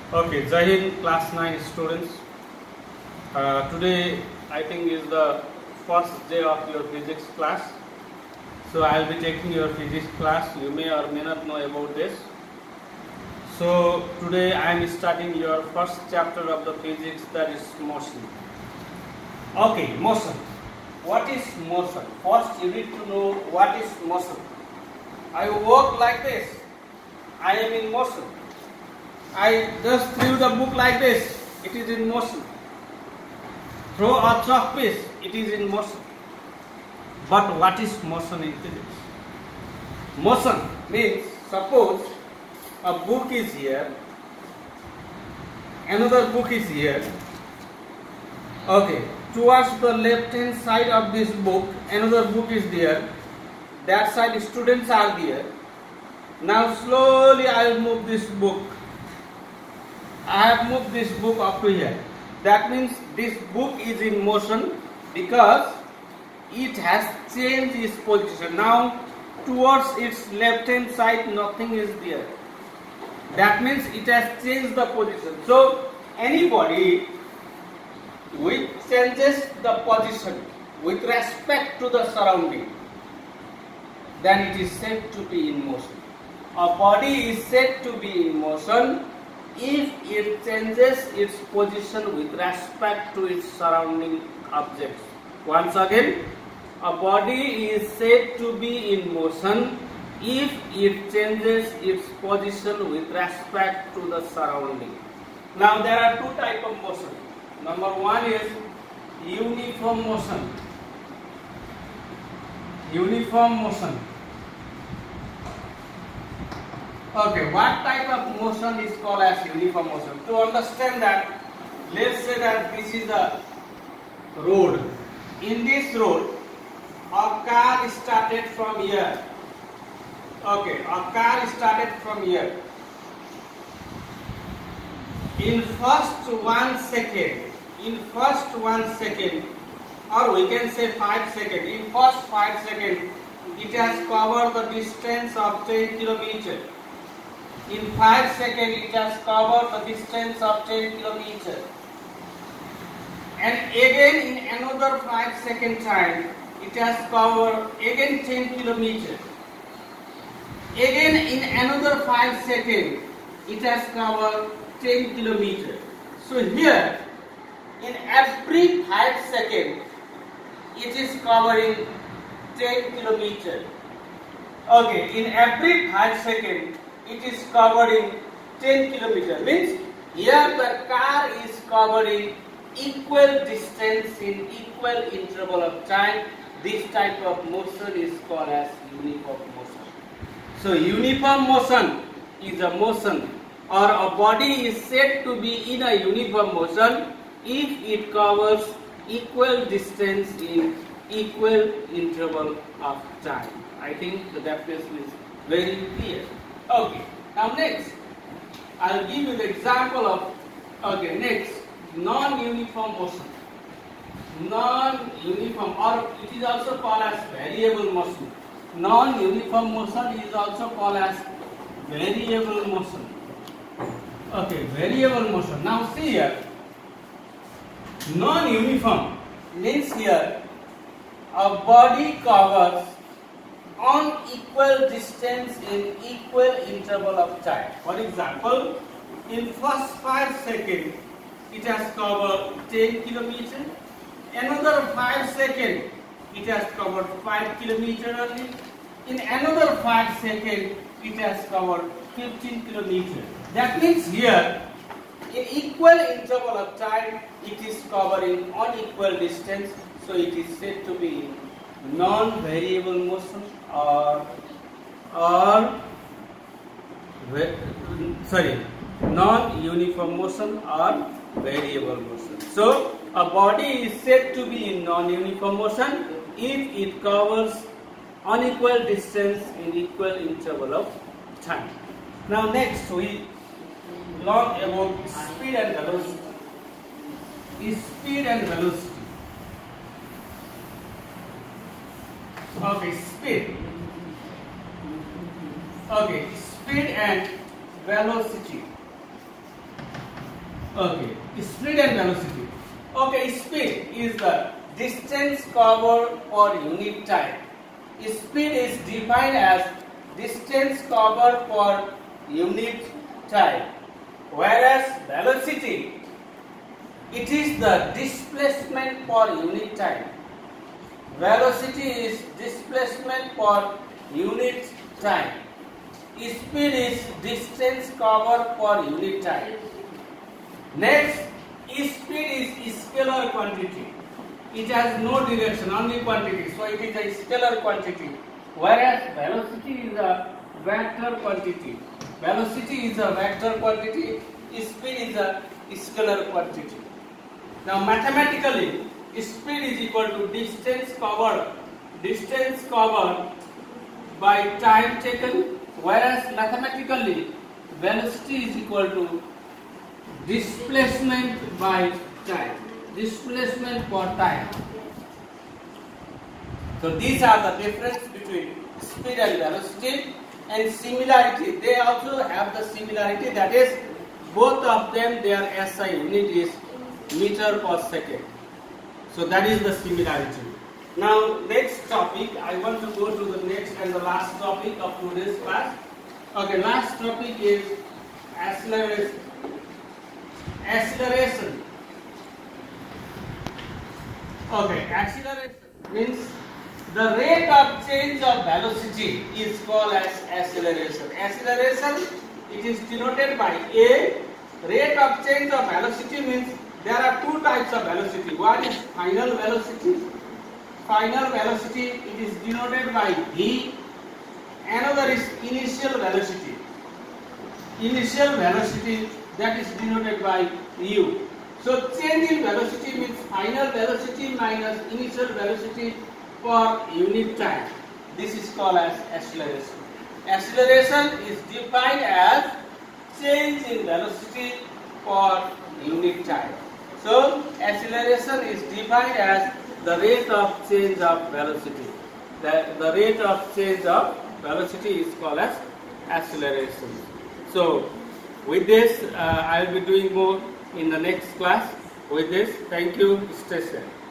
Okay, Jai Hind, class 9 students. Today I think is the first day of your physics class. So I will be taking your physics class. You may or may not know about this. So today I am starting your first chapter of the physics, that is motion. Okay, motion. What is motion? First you need to know what is motion. I walk like this. I am in motion. I just threw the book like this. It is in motion. Throw a chalk piece. It is in motion. But what is motion in physics? Motion means, suppose a book is here, another book is here. Okay, towards the left hand side of this book, another book is there. That side students are there. Now slowly I will move this book. I have moved this book up to here. That means this book is in motion because it has changed its position. Now towards its left hand side nothing is there. That means it has changed the position. So anybody which changes the position with respect to the surrounding, then it is said to be in motion. A body is said to be in motion if it changes its position with respect to its surrounding objects. Once again, a body is said to be in motion if it changes its position with respect to the surrounding. Now there are two types of motion. Number one is uniform motion. Uniform motion. Okay, what type of motion is called as uniform motion? To understand that, let's say that this is a road. In this road, a car started from here. Okay, a car started from here. In first 1 second, or we can say 5 seconds, in first 5 seconds, it has covered the distance of 10 kilometers. In 5 seconds, it has covered the distance of 10 kilometers. And again in another 5 second time, it has covered again 10 kilometers. Again in another 5 seconds, it has covered 10 kilometers. So here, in every 5 seconds, it is covering 10 kilometers. Okay, in every 5 seconds, it is covering 10 kilometers. Means here the car is covering equal distance in equal interval of time. This type of motion is called as uniform motion. So uniform motion is a motion, or a body is said to be in a uniform motion if it covers equal distance in equal interval of time. I think the definition is very clear. Okay, now next, I will give you the example of, next, non-uniform motion. Non-uniform, or it is also called as variable motion. Non-uniform motion is also called as variable motion. Okay, variable motion. Now see here, non-uniform means here a body covers unequal distance in equal interval of time. For example, in first 5 seconds, it has covered 10 kilometers. Another 5 seconds, it has covered 5 kilometers only. In another 5 seconds, it has covered 15 kilometers. That means here, in equal interval of time, it is covering unequal distance. So it is said to be non-variable motion non-uniform motion or variable motion. So a body is said to be in non-uniform motion if it covers unequal distance in equal interval of time. Now next we learn about speed and velocity. Speed and velocity. Okay, speed. Okay, speed and velocity. Okay, speed and velocity. Okay, speed is the distance covered per unit time. Speed is defined as distance covered per unit time, whereas velocity, it is the displacement per unit time. Velocity is displacement per unit time. Speed is distance covered per unit time. Next, speed is scalar quantity. It has no direction, only quantity. So it is a scalar quantity. Whereas velocity is a vector quantity. Velocity is a vector quantity. Speed is a scalar quantity. Now mathematically, speed is equal to distance covered by time taken. Whereas mathematically, velocity is equal to displacement by time, displacement per time. So these are the difference between speed and velocity, and similarity. They also have the similarity, that is both of them their SI unit is meter per second. So that is the similarity. Now next topic, I want to go to the next and the last topic of today's class. Okay, last topic is acceleration. Acceleration. Okay, acceleration means the rate of change of velocity is called as acceleration. Acceleration, it is denoted by A. Rate of change of velocity means there are two types of velocity. One is final velocity. Final velocity, it is denoted by V. Another is initial velocity. Initial velocity, that is denoted by U. So change in velocity means final velocity minus initial velocity per unit time. This is called as acceleration. Acceleration is defined as change in velocity per unit time. So acceleration is defined as the rate of change of velocity. The rate of change of velocity is called as acceleration. So with this, I will be doing more in the next class. With this, thank you. Stay safe.